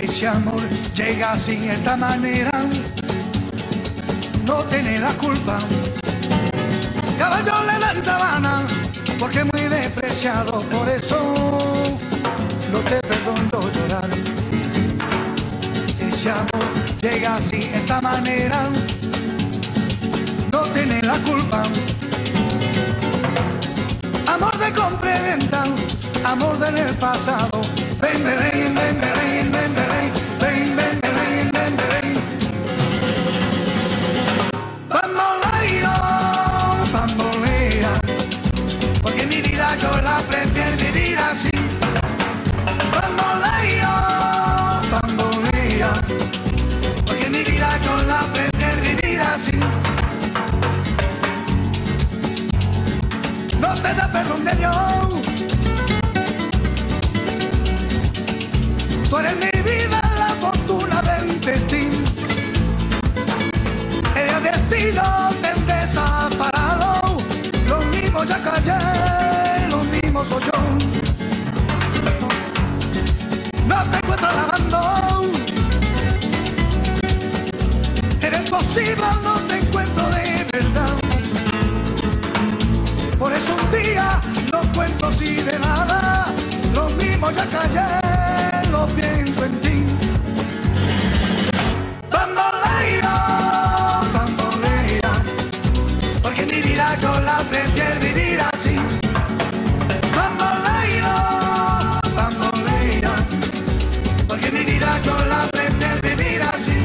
Ese amor llega así, de esta manera, no tiene la culpa. Caballo le dan sabana, porque es muy despreciado, por eso no te perdono llorar. Ese amor llega así, de esta manera, no tiene la culpa. Amor de compra y venta, amor del pasado. Ven, ven, ven, ven, ven, ven, ven, ven, ven, ven, ven, ven. Bambolea, porque mi vida yo la prefiero vivir así. Bambolea, porque mi vida yo la prefiero vivir así. No te da perdón de Dios. Tú eres mi vida, la fortuna del destino. El destino te desaparado. Lo mismo ya callé, lo mismo soy yo. No te encuentro lavando. Eres posible, no te encuentro de verdad. Por eso un día no cuento así de nada. Lo mismo ya callé, lo pienso en ti. Bambolea, bambolea, porque mi vida yo la prefiero vivir así. Bambolea, bambolea, porque mi vida yo la prefiero vivir así.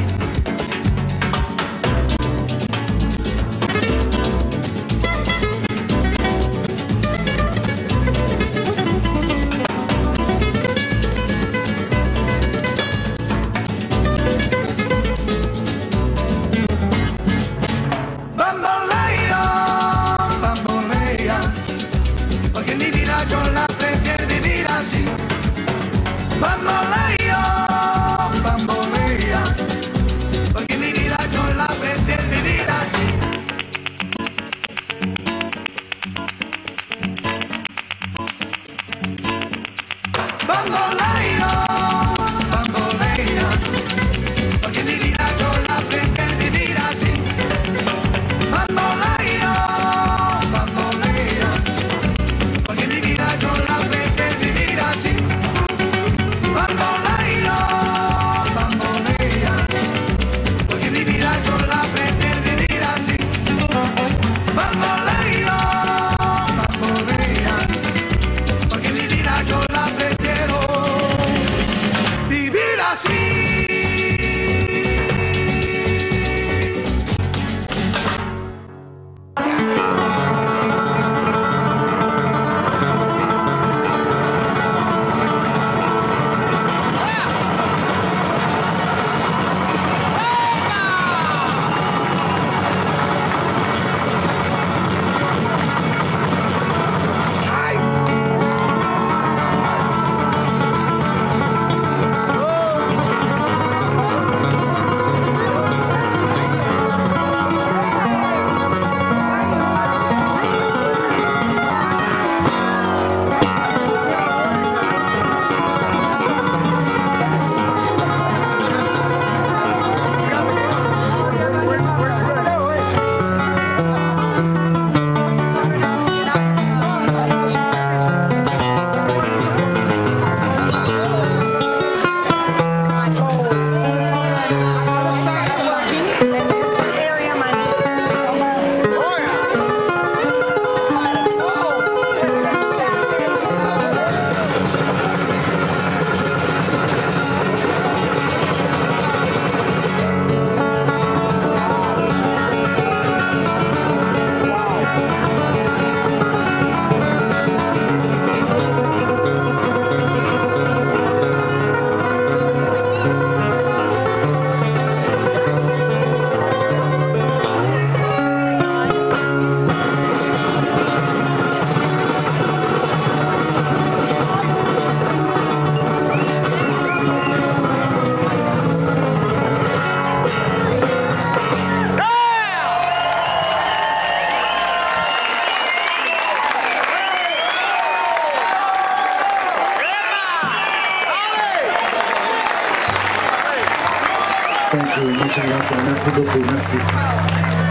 Thank you. Merci beaucoup. Merci.